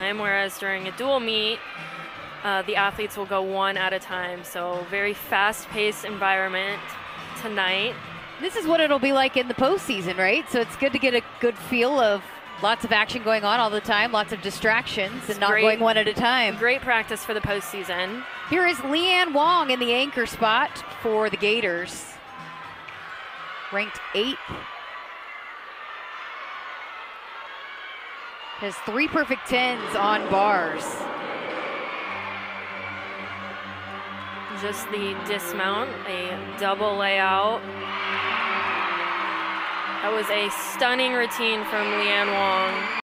whereas during a dual meet, the athletes will go one at a time. So very fast-paced environment tonight. This is what it'll be like in the postseason, right? So it's good to get a good feel of lots of action going on all the time, lots of distractions, and not going one at a time. Great practice for the postseason. Here is Leanne Wong in the anchor spot for the Gators. Ranked 8th. Has 3 perfect 10s on bars. Just the dismount, a double layout. That was a stunning routine from Leanne Wong.